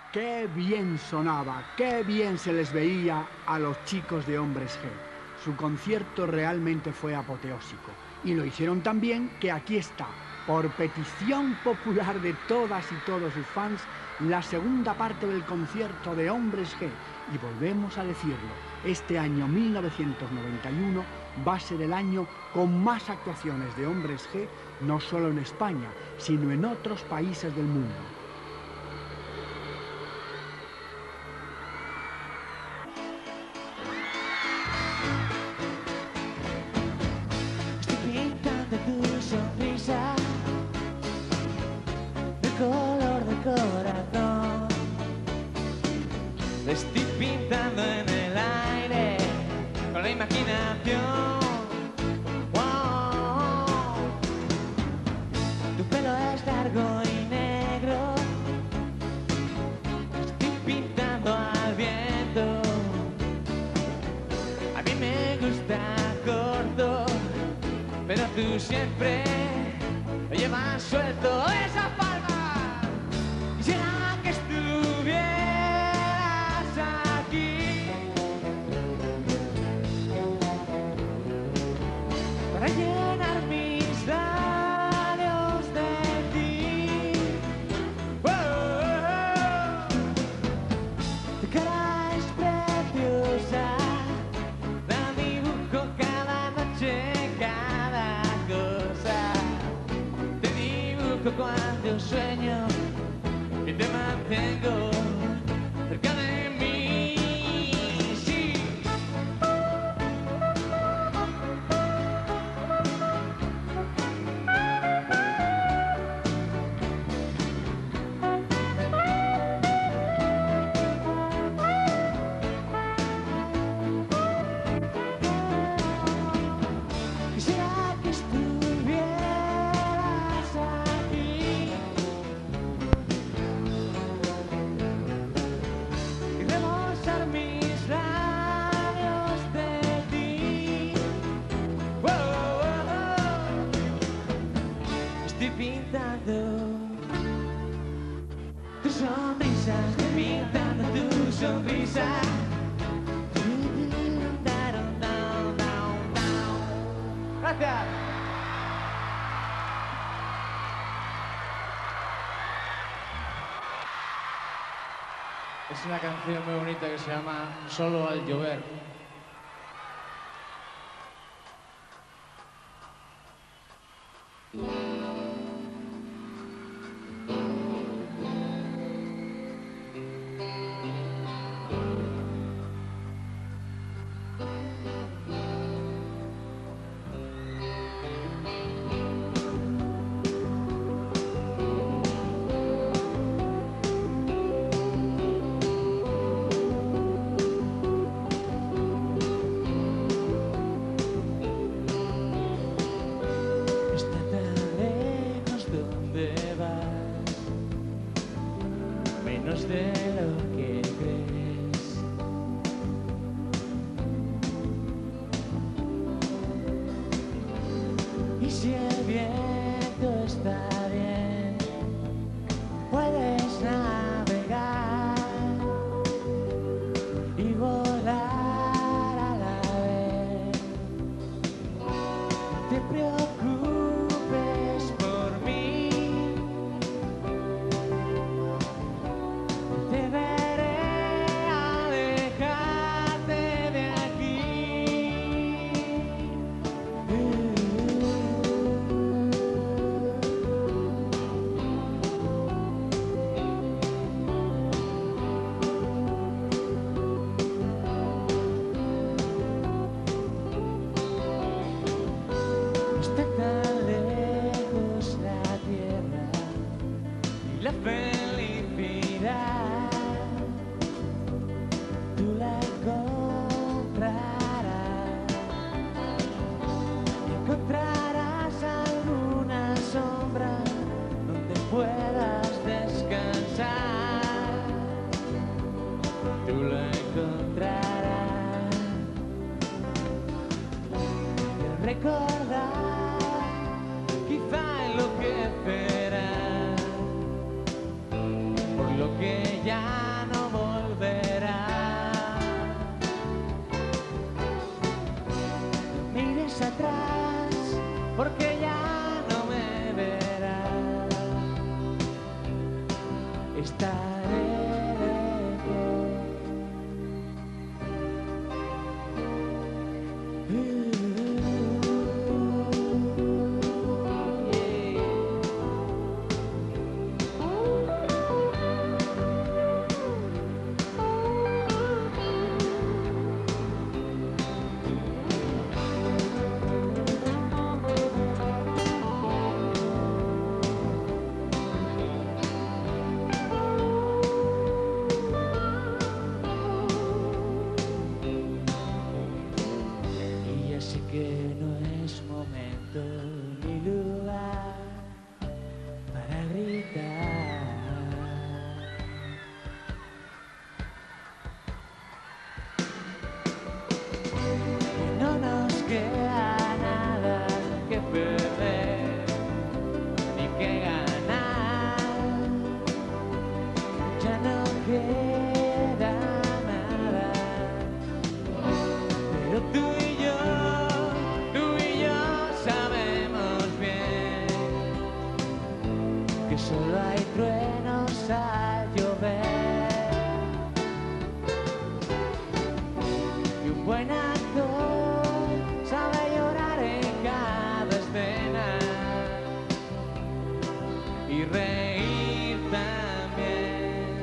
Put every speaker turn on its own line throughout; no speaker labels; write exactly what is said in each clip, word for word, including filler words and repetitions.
Qué bien sonaba, qué bien se les veía a los chicos de Hombres G. Su concierto realmente fue apoteósico. Y lo hicieron tan bien que aquí está, por petición popular de todas y todos sus fans, la segunda parte del concierto de Hombres G. Y volvemos a decirlo, este año mil novecientos noventa y uno va a ser el año con más actuaciones de Hombres G, no solo en España, sino en otros países del mundo.
Sonrisa de color de corazón, te estoy pintando en el aire con la imaginación. Wow. Tu pelo es largo y negro, te estoy pintando al viento. A mí me gusta corto, pero tú siempre lo llevas suelto. ¡Esa palma! Quisiera que estuvieras aquí para llenar mis labios de ti. ¡Oh, oh, oh! Tu cara es preciosa, la dibujo cada noche. Cuando sueño y te mantengo cerca de mí, sí. Quisiera que estuvieras tu sonrisa, estoy pintando tu sonrisa. Gracias.
Es una canción muy bonita que se llama Solo al llover.
De lo que crees, y si el viento está bien, puedes navegar y volar a la vez. No te preocupes por mí, te veré alejarte de aquí. Está tan lejos la tierra y la felicidad. Tú la encontrarás y encontrarás alguna sombra donde puedas descansar. Tú la encontrarás y recordar, quizá enloquecerás por lo que ya no volverá. No mires atrás, porque ya no me verás. Estaré lejos. Y ya sé que no es momento ni lugar para gritar. Que no nos queda nada que perder ni que ganar. Ya no queda nada. Pero tú y yo, tú y yo sabemos bien que solo hay truenos al llover. Y un buen actor sabe llorar en cada escena y reír también.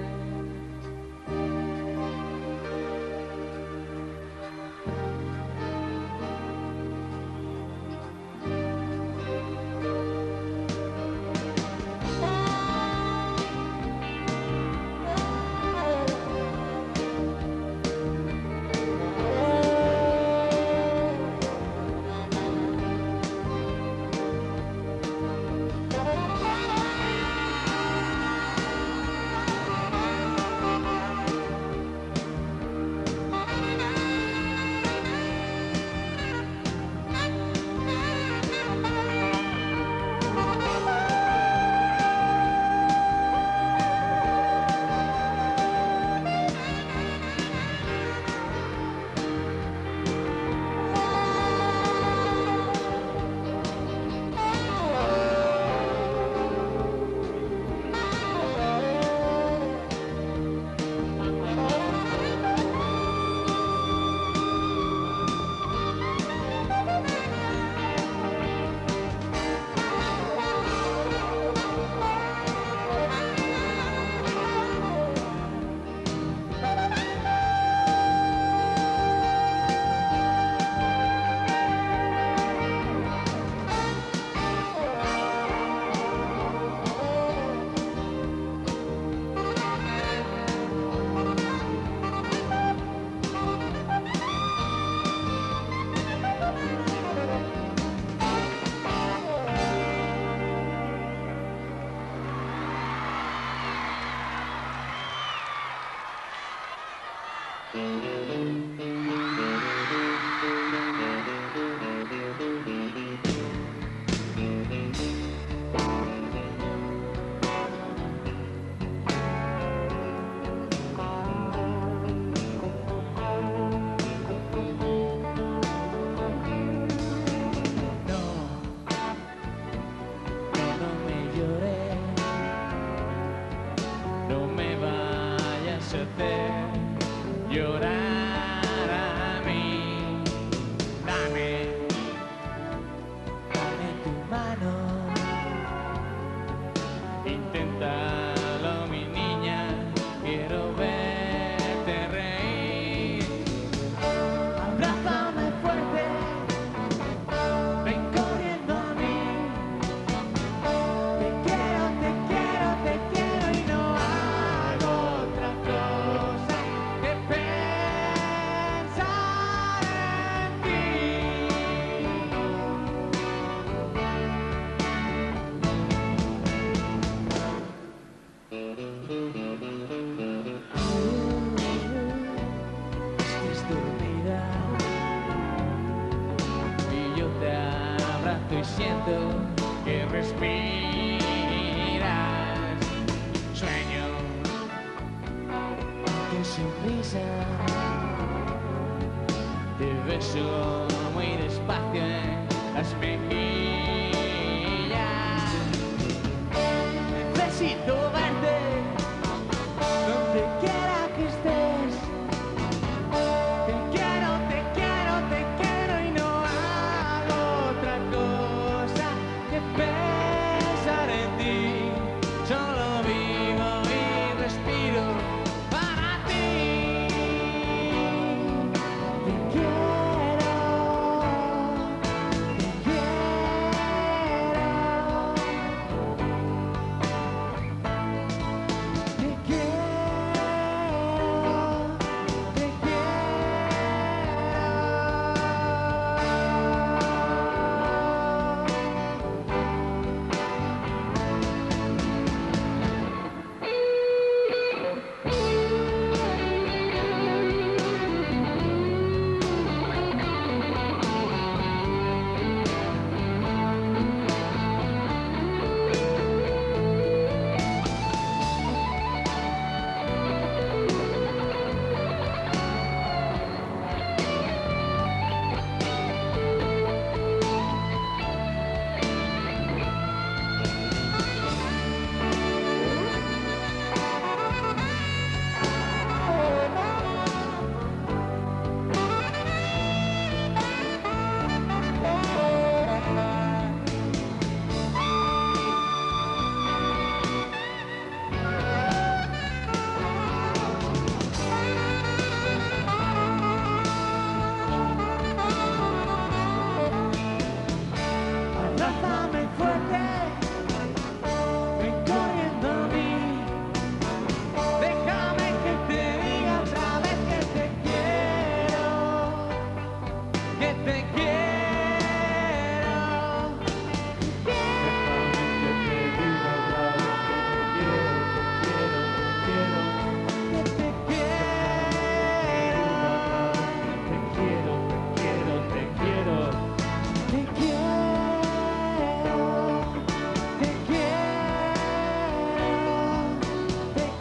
Llorar a mí, dame, dame tu mano, inténtalo mi niña, quiero verte reír, abrázame fuerte, ven corriendo a mí, te quiero, te quiero, te quiero y no hago otra cosa que pensar. tu sonrisa. Te beso muy despacio en las mejillas. Necesito verte donde quiera que estés. Te quiero, te quiero, te quiero y no hago otra cosa que pensar en ti. Solo vivo y respiro para ti. Te quiero, te quiero, te quiero, te abrázame fuerte, ven corriendo a mí. Déjame que te diga otra vez que te quiero, que te quiero. Déjame que te diga otra vez que te quiero, te quiero, te quiero, te quiero, te quiero, te quiero, te quiero. Te quiero, te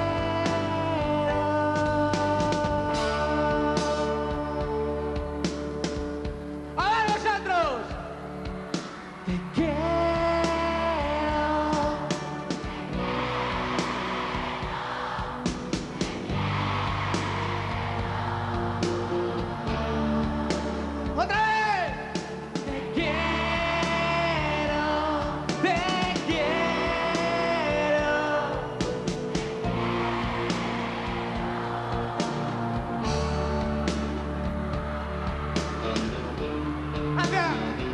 quiero. ¡A ver vosotros! Te quiero. ¡Otra vez! Te quiero, te quiero. ¡Anda!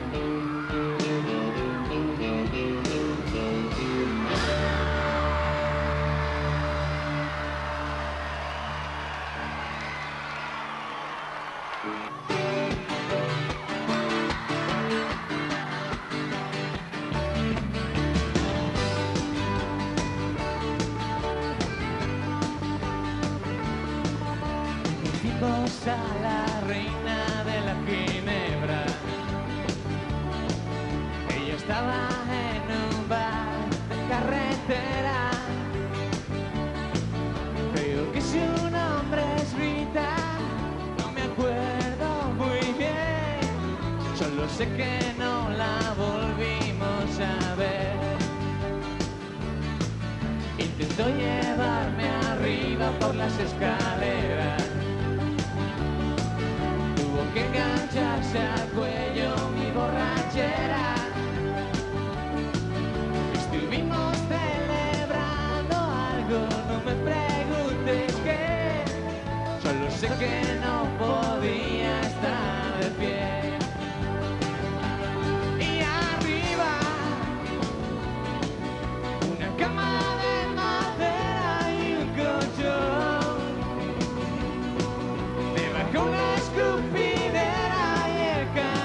Fuimos a la reina de la ginebra. Ella estaba en un bar de carretera. Creo que su nombre es Rita, no me acuerdo muy bien. Solo sé que no la volvimos a ver. Intentó llevarme arriba por las escaleras. Tuvo que engancharse al cuello mi borrachera. Estuvimos celebrando algo, no me preguntes qué. Solo sé que no podía estar de pie. Y arriba, una cama de madera y un colchón. Debajo una escupidera y el calor.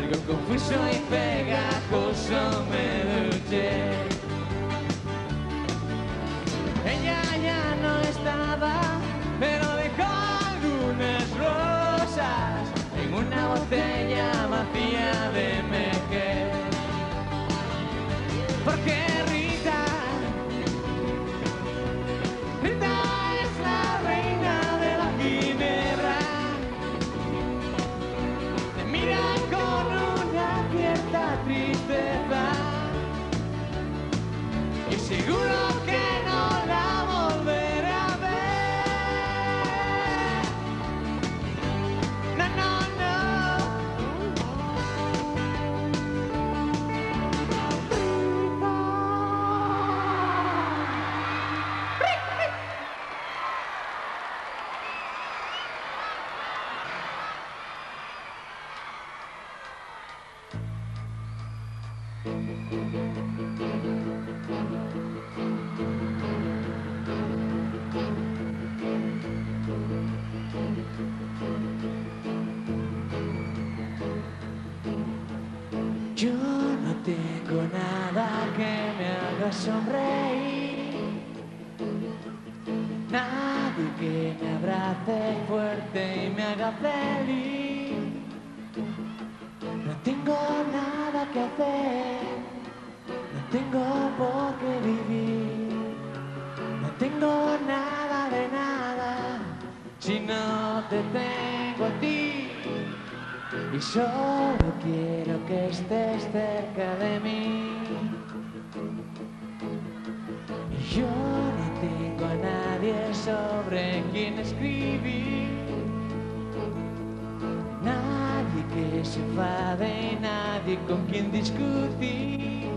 algo confuso y pegajoso me duché. Ella ya no estaba, pero dejó algunas rosas en una botella vacía de Meque. Porque Rita, Rita es la reina de la ginebra. Te mira con una cierta tristeza y seguro que no la volveré a ver. No, no, yo no tengo nada que me haga sonreír, nadie que me abrace fuerte y me haga feliz. No tengo nada que hacer, no tengo por qué vivir, no tengo nada de nada si no te tengo a ti. Y solo quiero que estés cerca de mí. Y yo no tengo a nadie sobre quien escribir, nadie que se enfade, nadie con quien discutir.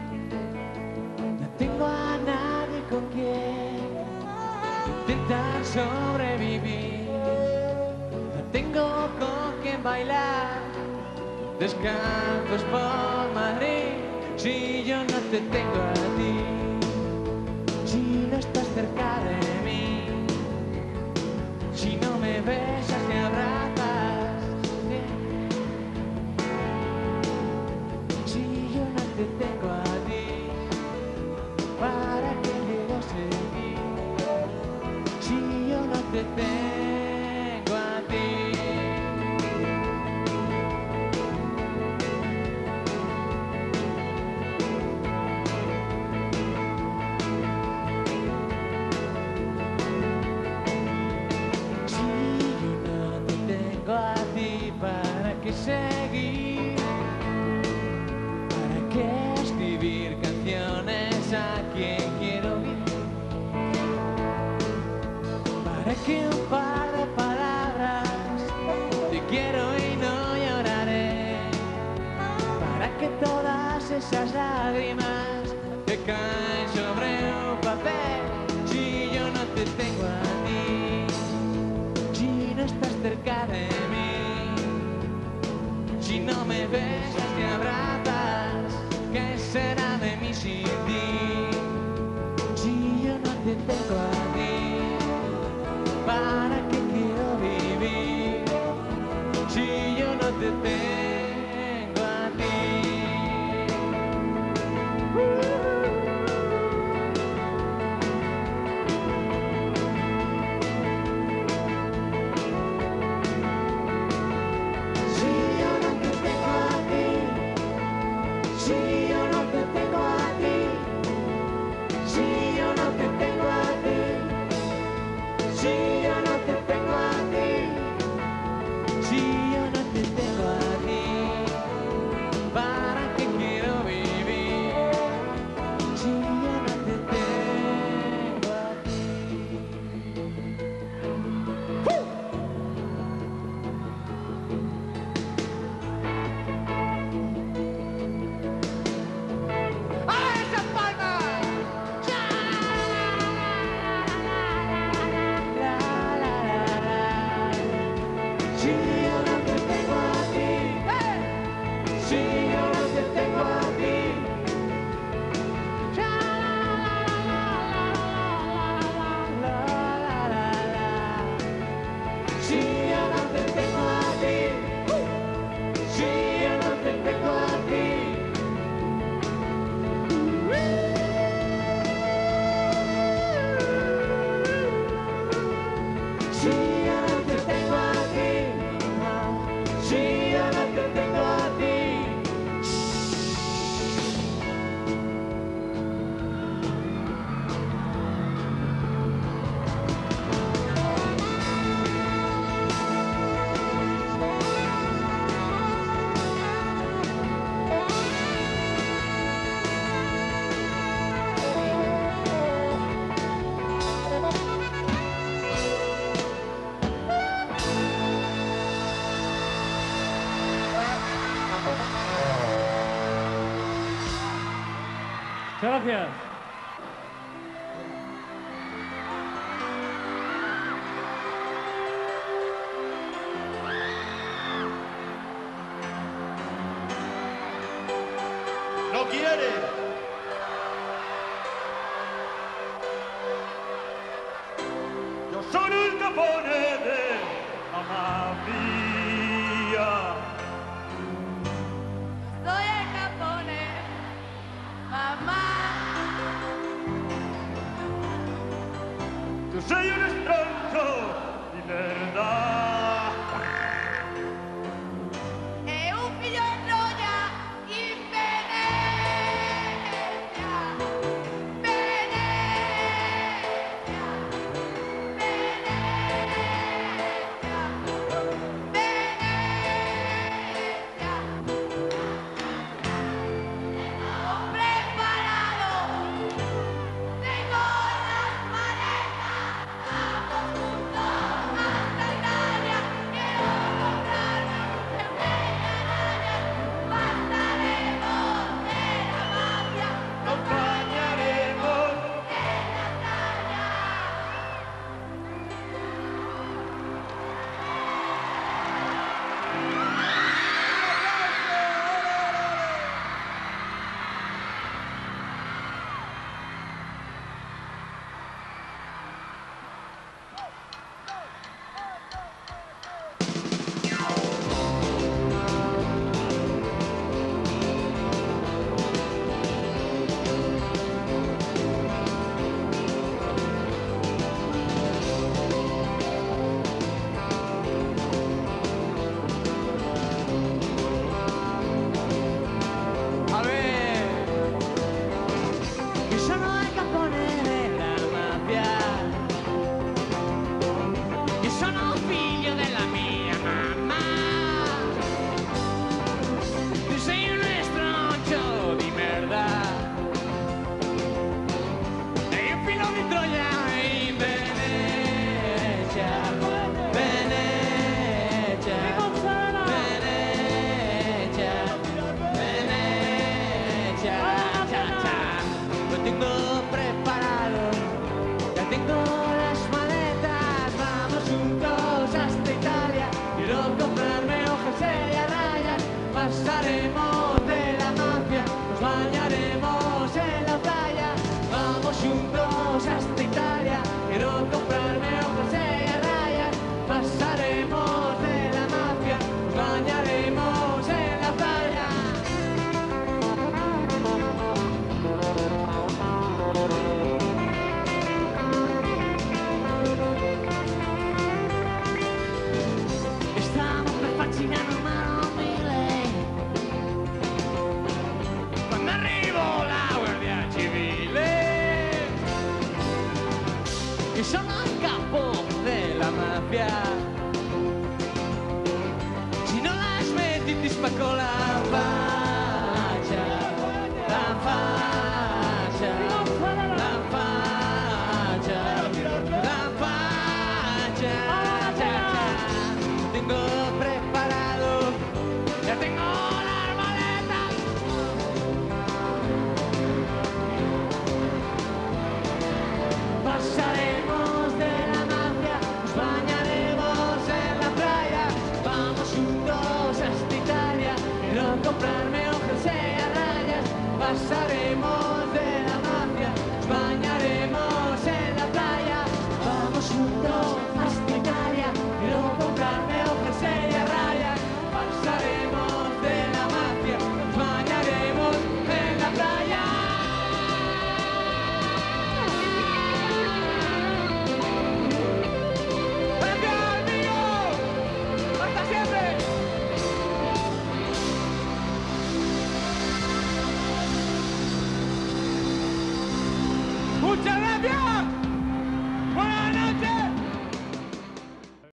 No tengo a nadie con quien intentar sobrevivir. No tengo con quien bailar descalzos por Madrid. Si yo no te tengo a ti, si no estás cerca de mí, si no me besas ni abrazas, si yo no te tengo a ti, ¿para qué quiero seguir? Si yo no te tengo a ti. ¿Para qué seguir? ¿Para qué escribir canciones a quien quiero vivir? ¿Para qué un par de palabras? Te quiero y no lloraré. ¿Para qué todas esas lágrimas que caen sobre un papel? Si yo no te tengo a ti, si no estás cerca de mí, si no me besas ni abrazas, ¿qué será de mí sin ti? Si yo no te tengo a ti, ¿para qué quiero vivir? Si yo no te tengo a ti. Si yo no gracias.
¡No quiere! Yo soy el Capone de la mafia.
Soy el Capone, mamá.
Yo soy un estrancho di merda.
E un figlio di Troia in Venezia. Venezia. Venezia. Venezia. Ho preparado. Tengo las maletas. Vamos juntos hasta Italia. Quiero comprarme un pequeña araña. Pasaremos de la mafia.
Nos bañaremos.
En la playa.
A ver, io sono il Capone della mafia. Io sono figlio della mia mamma. Tu sei un estroncio di merda. E io filo di Troia in Venezia. Venezia. Venezia. Venecia, cha, cha. Lo tengo preparado, ya tengo las maletas, vamos juntos hasta Italia. Quiero comprarme hojas y a rayas, pasaremos de la mafia, nos bañaremos en la playa. Vamos juntos hasta Italia, quiero comprarme hojas y a rayas, pasaremos de la mafia, nos bañaremos en la playa. Estamos per farci una mano mille. Quando arrivo la Guardia Civile, io sono il capo della mafia. Se non la smetti ti spacco la faccia.